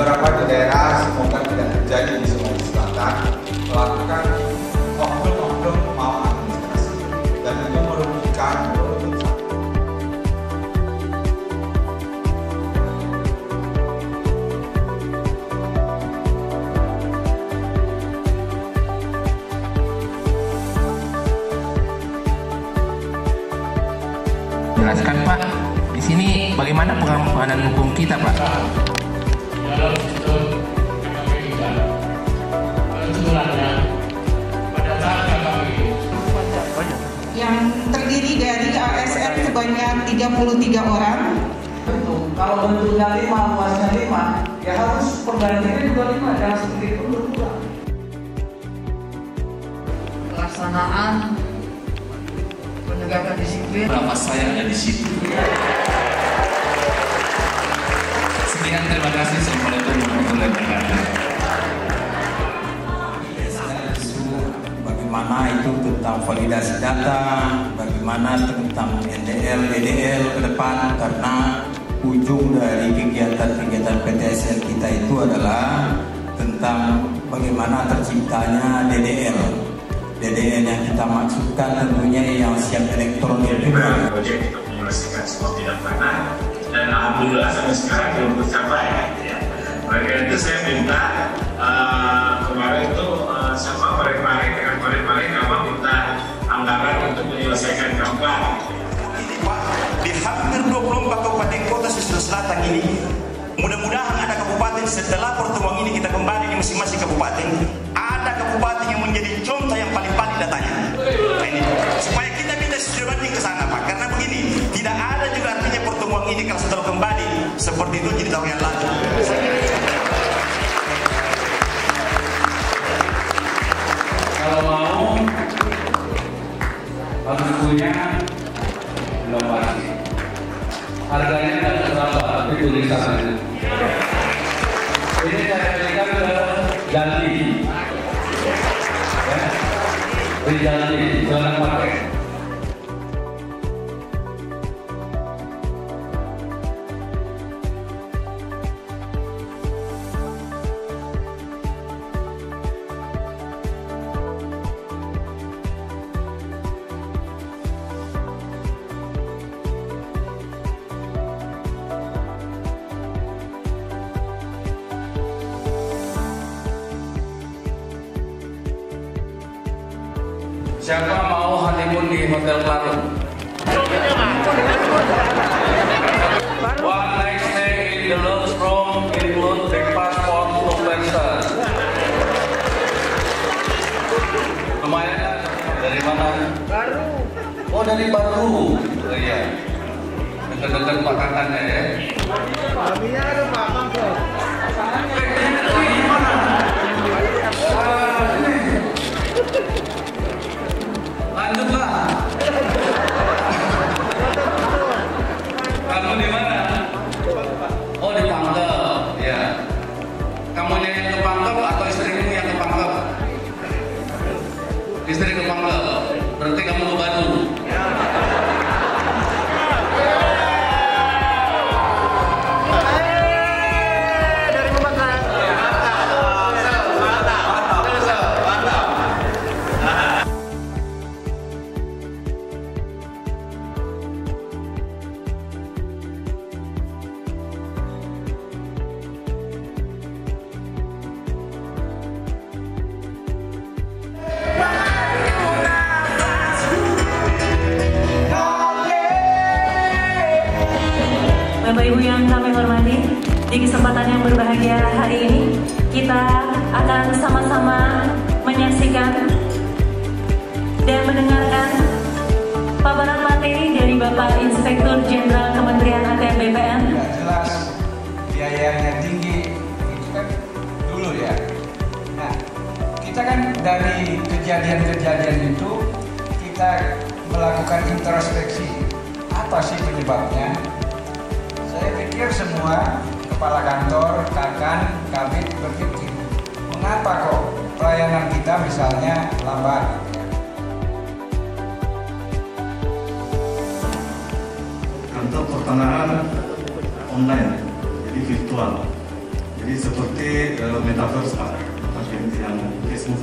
beberapa di daerah, semoga tidak terjadi di Sulawesi Selatan, melakukan oknum-oknum maladministrasi dan itu merugikan Jelaskan Pak, di sini bagaimana pengawasan hukum kita Pak? Dalam sistem KPK, kesimpulannya pada saat KPK yang terdiri dari ASN sebanyak 33 orang. Betul, kalau bentuknya 5, luasnya 5, ya harus penggantinya juga 5, jangan seperti itu berkurang. Pelaksanaan penegakan disiplin. Berapa saya ada di situ. Sekian, terima kasih. Assalamualaikum warahmatullahi wabarakatuh. Bagaimana itu tentang validasi data, bagaimana tentang NDL, DDL ke depan, karena ujung dari kegiatan-kegiatan PTSL kita itu adalah tentang bagaimana terciptanya DDL. DDL yang kita maksudkan tentunya yang siap elektronik juga. Proyek kita menyelesaikan semua bidang mana dan alhamdulillah sampai sekarang belum tercapai. Ya. Oleh itu saya minta kemarin itu sama kemarin minta anggaran untuk menyelesaikan gambar. Ini Pak, di hampir 24 kabupaten kota Sulawesi Selatan ini, mudah-mudahan ada kabupaten setelah pertemuan ini kita kembali di masing-masing kabupaten, ada kabupaten yang menjadi contoh yang paling datanya. Nah, ini supaya kita bisa sebanding ke sana Pak, karena begini, tidak ada juga artinya pertemuan ini kalau setelah kembali seperti itu jadi tahun yang lalu. kalau mau harus punya inovasi. Harganya tidak berapa, tapi tulisannya. Ini saya berikan ke Janti. Di Janti, jangan pakai. Siapa mau honeymoon di Hotel Claro? One night stay in the lodge room include breakfast for 2 persons. Lumayan kan? Dari mana? Baru. Oh dari Baru. Oh iya. Dekat-dekat makanannya ya. Kaminya ada Pak Mangkok. Lanjutlah. Kamu di mana? Oh di Pangkep, ya. Kamunya yang ke Pangkep atau istrimu yang ke Pangkep? Istri ke Pangkep, berarti kamu ke Bandung. Bapak Ibu yang kami hormati, di kesempatan yang berbahagia hari ini kita akan sama-sama menyaksikan dan mendengarkan paparan materi dari Bapak Inspektur Jenderal Kementerian ATM BPN. Jelas biayanya tinggi, itu kan dulu ya. Nah, kita kan dari kejadian-kejadian itu kita melakukan introspeksi. Apa sih penyebabnya? Saya pikir semua kepala kantor, kakan, kabit berpikir, mengapa kok pelayanan kita misalnya lambat? Kantor pertanahan online, jadi virtual. Jadi seperti metaverse Pak, yang Facebook.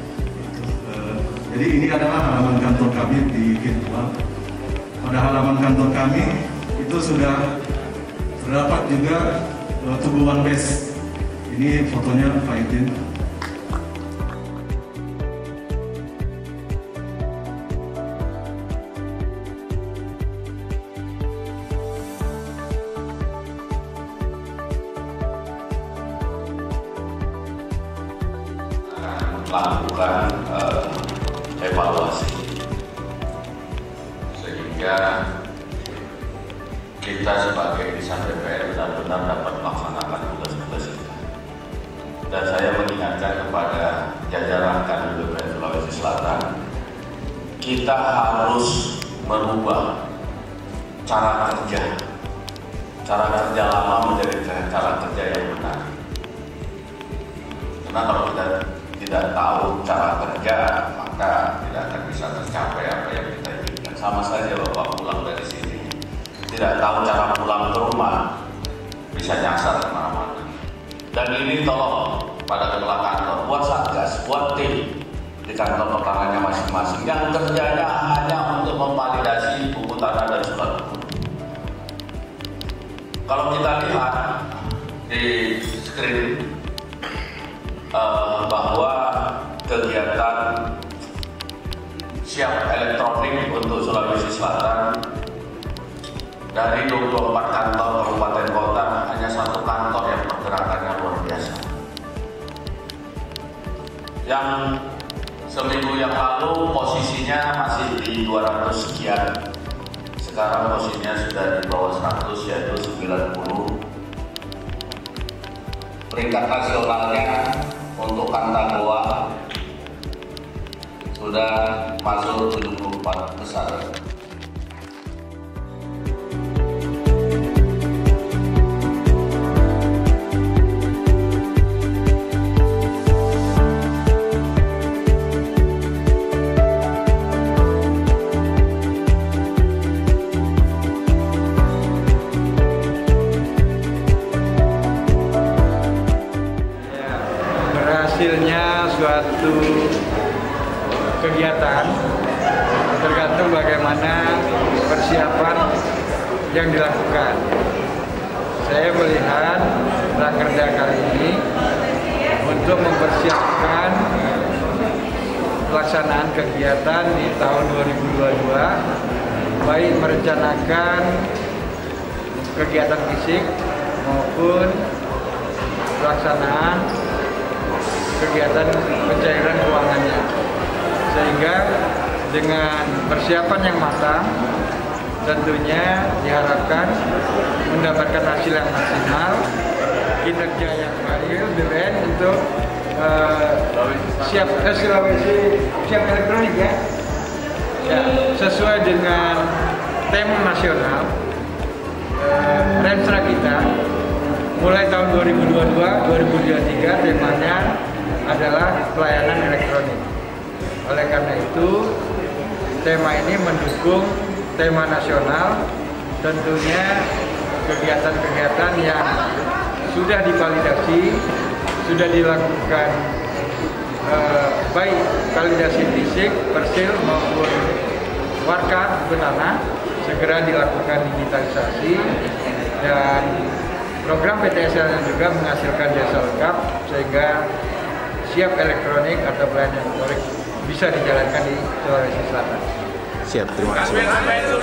Jadi ini adalah halaman kantor kami di Virtual. Pada halaman kantor kami itu sudah terdapat juga tugu One Base. Ini fotonya Pak Idin. Lakukan evaluasi sehingga kita sebagai insan DPR benar-benar dapat melaksanakan tugas-tugas kita. Dan saya mengingatkan kepada jajaran kader DPR Sulawesi Selatan, kita harus merubah cara kerja lama menjadi cara kerja yang benar. Karena kalau kita tidak tahu cara kerja, maka tidak akan bisa tercapai apa yang kita inginkan. Sama saja Bapak pulang dari sini, tidak tahu cara pulang ke rumah, bisa nyasar kemana-mana. Dan ini tolong pada kepala kantor, buat satgas, buat tim di kantor pertangannya masing-masing yang kerjanya hanya untuk memvalidasi buku tanah dan surat utang. Kalau kita lihat di screen bahwa kegiatan siap elektronik untuk Sulawesi Selatan dari 24 kantor kabupaten kota hanya satu kantor yang pergerakannya luar biasa. Yang seminggu yang lalu posisinya masih di 200 sekian, sekarang posisinya sudah di bawah 100, yaitu 90. Peringkat nasionalnya untuk Kanta Goa sudah masuk 74 besar. Hasilnya suatu kegiatan tergantung bagaimana persiapan yang dilakukan. Saya melihat rakerda kali ini untuk mempersiapkan pelaksanaan kegiatan di tahun 2022, baik merencanakan kegiatan fisik maupun pelaksanaan kegiatan pencairan keuangannya, sehingga dengan persiapan yang matang tentunya diharapkan mendapatkan hasil yang maksimal, kinerja yang baik BPN untuk Sulawesi siap elektronik ya, sesuai dengan tema nasional Renstra kita mulai tahun 2022-2023 temanya adalah pelayanan elektronik. Oleh karena itu, tema ini mendukung tema nasional, tentunya kegiatan-kegiatan yang sudah divalidasi, sudah dilakukan baik validasi fisik, persil maupun warkat benana, segera dilakukan digitalisasi, dan program PTSL juga menghasilkan jasa lengkap sehingga siap elektronik atau pelayanan elektronik bisa dijalankan di Sulawesi Selatan. Siap, terima kasih.